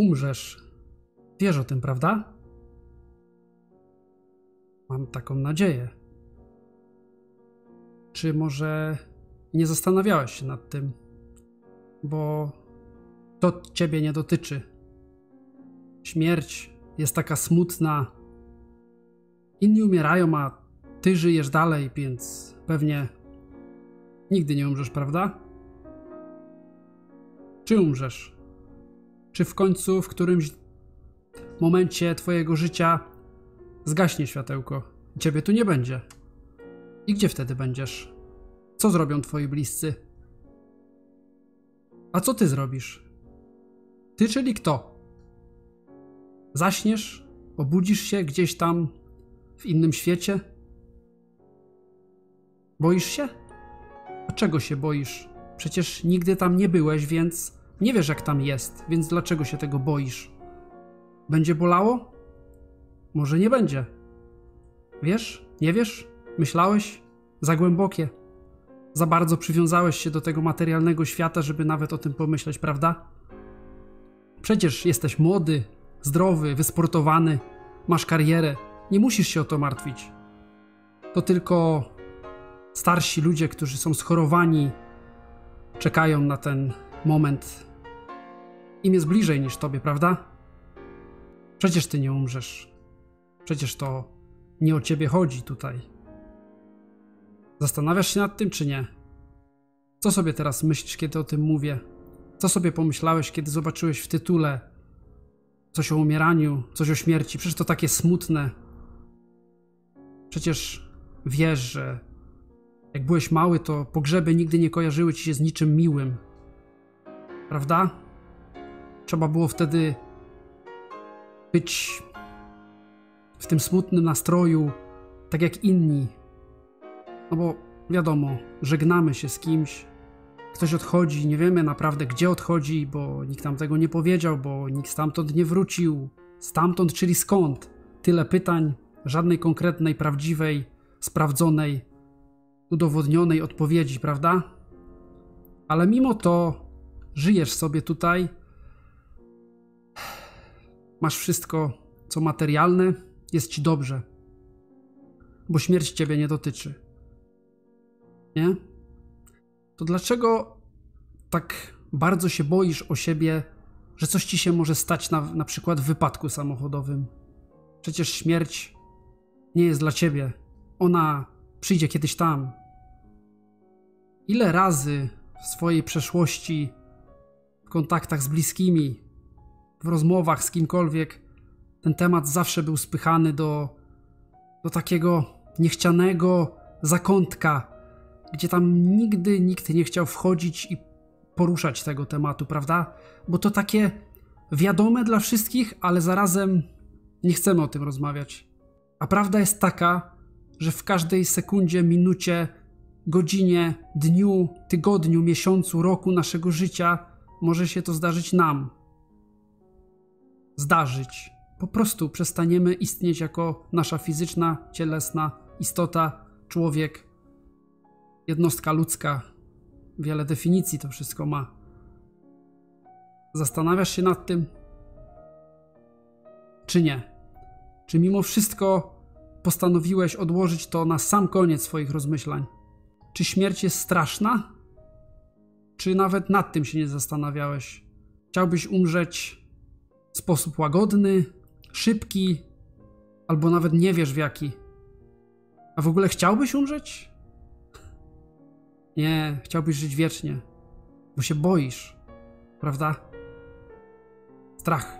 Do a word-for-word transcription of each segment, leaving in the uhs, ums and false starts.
umrzesz. Wiesz o tym, prawda? Mam taką nadzieję. Czy może nie zastanawiałeś się nad tym? Bo to ciebie nie dotyczy. Śmierć jest taka smutna. Inni umierają, a ty żyjesz dalej, więc pewnie nigdy nie umrzesz, prawda? Czy umrzesz? Czy w końcu w którymś momencie twojego życia zgaśnie światełko i ciebie tu nie będzie? I gdzie wtedy będziesz? Co zrobią twoi bliscy? A co ty zrobisz? Ty, czyli kto? Zaśniesz? Obudzisz się gdzieś tam w innym świecie? Boisz się? A czego się boisz? Przecież nigdy tam nie byłeś, więc nie wiesz, jak tam jest, więc dlaczego się tego boisz? Będzie bolało? Może nie będzie. Wiesz? Nie wiesz? Myślałeś? Za głębokie. Za bardzo przywiązałeś się do tego materialnego świata, żeby nawet o tym pomyśleć, prawda? Przecież jesteś młody, zdrowy, wysportowany, masz karierę. Nie musisz się o to martwić. To tylko starsi ludzie, którzy są schorowani, czekają na ten moment. Im jest bliżej niż tobie, prawda? Przecież ty nie umrzesz. Przecież to nie o ciebie chodzi tutaj. Zastanawiasz się nad tym, czy nie? Co sobie teraz myślisz, kiedy o tym mówię? Co sobie pomyślałeś, kiedy zobaczyłeś w tytule coś o umieraniu, coś o śmierci? Przecież to takie smutne. Przecież wiesz, że jak byłeś mały, to pogrzeby nigdy nie kojarzyły ci się z niczym miłym. Prawda? Trzeba było wtedy być w tym smutnym nastroju, tak jak inni. No bo wiadomo, żegnamy się z kimś, ktoś odchodzi, nie wiemy naprawdę gdzie odchodzi, bo nikt nam tego nie powiedział, bo nikt stamtąd nie wrócił. Stamtąd, czyli skąd? Tyle pytań, żadnej konkretnej, prawdziwej, sprawdzonej, udowodnionej odpowiedzi, prawda? Ale mimo to żyjesz sobie tutaj, masz wszystko, co materialne, jest ci dobrze, bo śmierć ciebie nie dotyczy. Nie? To dlaczego tak bardzo się boisz o siebie, że coś ci się może stać na, na przykład w wypadku samochodowym? Przecież śmierć nie jest dla ciebie. Ona przyjdzie kiedyś tam. Ile razy w swojej przeszłości, w kontaktach z bliskimi, w rozmowach z kimkolwiek, ten temat zawsze był spychany do, do takiego niechcianego zakątka, gdzie tam nigdy nikt nie chciał wchodzić i poruszać tego tematu, prawda? Bo to takie wiadome dla wszystkich, ale zarazem nie chcemy o tym rozmawiać. A prawda jest taka, że w każdej sekundzie, minucie, godzinie, dniu, tygodniu, miesiącu, roku naszego życia może się to zdarzyć nam. Zdarzyć. Po prostu przestaniemy istnieć jako nasza fizyczna, cielesna istota, człowiek, jednostka ludzka. Wiele definicji to wszystko ma. Zastanawiasz się nad tym? Czy nie? Czy mimo wszystko postanowiłeś odłożyć to na sam koniec swoich rozmyślań? Czy śmierć jest straszna? Czy nawet nad tym się nie zastanawiałeś? Chciałbyś umrzeć w sposób łagodny, szybki, albo nawet nie wiesz w jaki? A w ogóle chciałbyś umrzeć? Nie, chciałbyś żyć wiecznie, bo się boisz, prawda? Strach.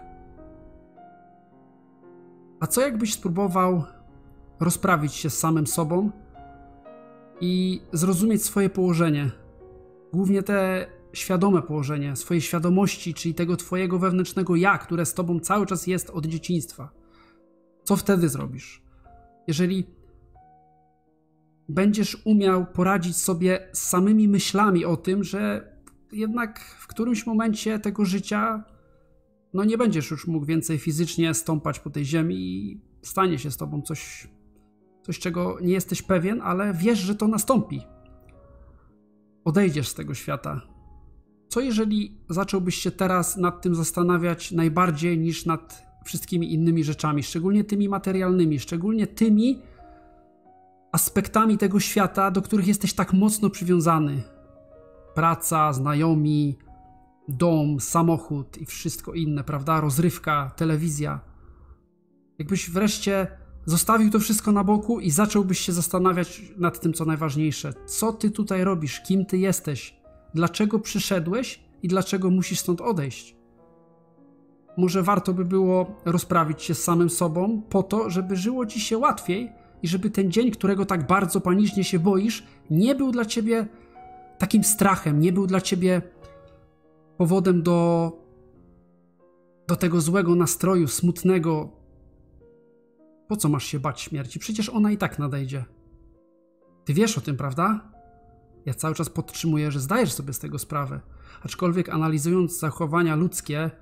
A co jakbyś spróbował rozprawić się z samym sobą i zrozumieć swoje położenie? Głównie te świadome położenie, swojej świadomości, czyli tego twojego wewnętrznego ja, które z tobą cały czas jest od dzieciństwa. Co wtedy zrobisz? Jeżeli będziesz umiał poradzić sobie z samymi myślami o tym, że jednak w którymś momencie tego życia no nie będziesz już mógł więcej fizycznie stąpać po tej ziemi i stanie się z tobą coś, coś czego nie jesteś pewien, ale wiesz, że to nastąpi. Odejdziesz z tego świata. Co jeżeli zacząłbyś się teraz nad tym zastanawiać najbardziej niż nad wszystkimi innymi rzeczami, szczególnie tymi materialnymi, szczególnie tymi aspektami tego świata, do których jesteś tak mocno przywiązany. Praca, znajomi, dom, samochód i wszystko inne, prawda? Rozrywka, telewizja. Jakbyś wreszcie zostawił to wszystko na boku i zacząłbyś się zastanawiać nad tym, co najważniejsze. Co ty tutaj robisz? Kim ty jesteś? Dlaczego przyszedłeś i dlaczego musisz stąd odejść? Może warto by było rozprawić się z samym sobą po to, żeby żyło ci się łatwiej i żeby ten dzień, którego tak bardzo panicznie się boisz, nie był dla ciebie takim strachem, nie był dla ciebie powodem do, do tego złego nastroju, smutnego. Po co masz się bać śmierci? Przecież ona i tak nadejdzie. Ty wiesz o tym, prawda? Ja cały czas podtrzymuję, że zdajesz sobie z tego sprawę. Aczkolwiek analizując zachowania ludzkie,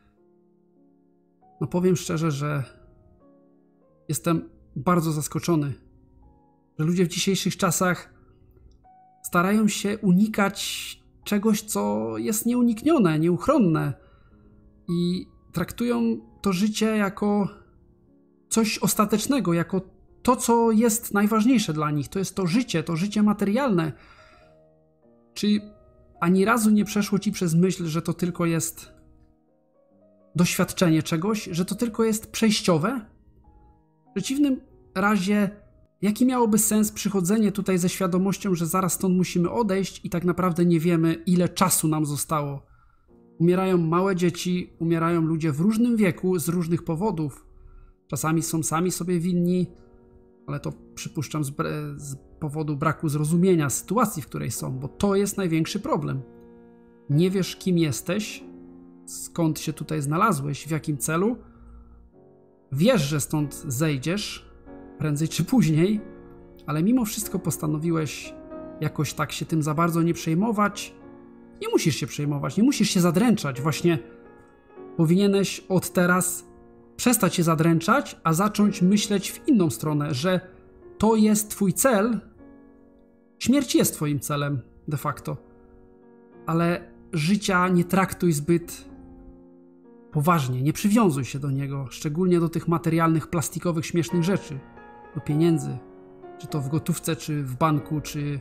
no powiem szczerze, że jestem bardzo zaskoczony, że ludzie w dzisiejszych czasach starają się unikać czegoś, co jest nieuniknione, nieuchronne i traktują to życie jako coś ostatecznego, jako to, co jest najważniejsze dla nich. To jest to życie, to życie materialne. Czy ani razu nie przeszło ci przez myśl, że to tylko jest doświadczenie czegoś, że to tylko jest przejściowe? W przeciwnym razie, jaki miałoby sens przychodzenie tutaj ze świadomością, że zaraz stąd musimy odejść i tak naprawdę nie wiemy, ile czasu nam zostało? Umierają małe dzieci, umierają ludzie w różnym wieku z różnych powodów. Czasami są sami sobie winni, ale to przypuszczam z, z powodu braku zrozumienia sytuacji, w której są, bo to jest największy problem. Nie wiesz, kim jesteś, skąd się tutaj znalazłeś, w jakim celu. Wiesz, że stąd zejdziesz, prędzej czy później, ale mimo wszystko postanowiłeś jakoś tak się tym za bardzo nie przejmować. Nie musisz się przejmować, nie musisz się zadręczać. Właśnie powinieneś od teraz przestać się zadręczać, a zacząć myśleć w inną stronę, że to jest twój cel. Śmierć jest twoim celem de facto, ale życia nie traktuj zbyt poważnie, nie przywiązuj się do niego, szczególnie do tych materialnych, plastikowych, śmiesznych rzeczy, do pieniędzy, czy to w gotówce, czy w banku, czy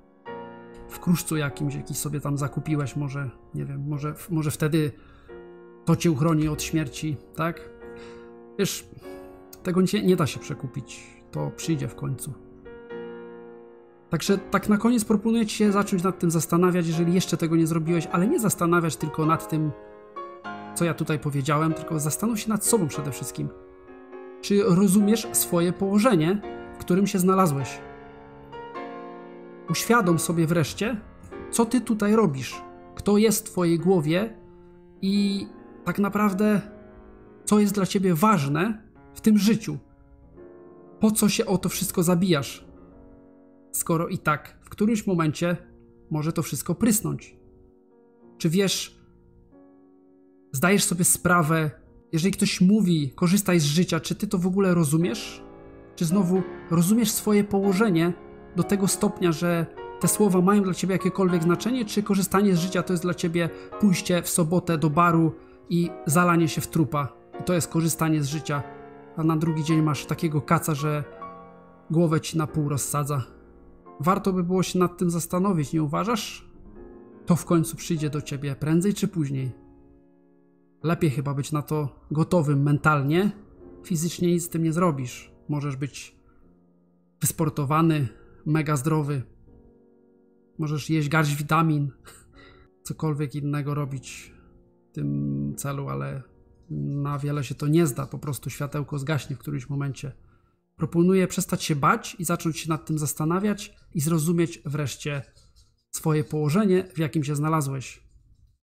w kruszcu jakimś, jaki sobie tam zakupiłeś, może, nie wiem, może, może wtedy to cię uchroni od śmierci, tak? Wiesz, tego nie, nie da się przekupić, to przyjdzie w końcu. Także tak na koniec proponuję ci się zacząć nad tym zastanawiać, jeżeli jeszcze tego nie zrobiłeś, ale nie zastanawiać tylko nad tym, co ja tutaj powiedziałem, tylko zastanów się nad sobą przede wszystkim. Czy rozumiesz swoje położenie, w którym się znalazłeś? Uświadom sobie wreszcie, co ty tutaj robisz, kto jest w twojej głowie i tak naprawdę co jest dla ciebie ważne w tym życiu. Po co się o to wszystko zabijasz? Skoro i tak w którymś momencie może to wszystko prysnąć. Czy wiesz, zdajesz sobie sprawę, jeżeli ktoś mówi, korzystaj z życia, czy ty to w ogóle rozumiesz? Czy znowu rozumiesz swoje położenie do tego stopnia, że te słowa mają dla ciebie jakiekolwiek znaczenie, czy korzystanie z życia to jest dla ciebie pójście w sobotę do baru i zalanie się w trupa? I to jest korzystanie z życia, a na drugi dzień masz takiego kaca, że głowę ci na pół rozsadza. Warto by było się nad tym zastanowić, nie uważasz? To w końcu przyjdzie do ciebie, prędzej czy później. Lepiej chyba być na to gotowym mentalnie. Fizycznie nic z tym nie zrobisz. Możesz być wysportowany, mega zdrowy. Możesz jeść garść witamin, cokolwiek innego robić w tym celu, ale na wiele się to nie zda. Po prostu światełko zgaśnie w którymś momencie. Proponuję przestać się bać i zacząć się nad tym zastanawiać i zrozumieć wreszcie swoje położenie, w jakim się znalazłeś.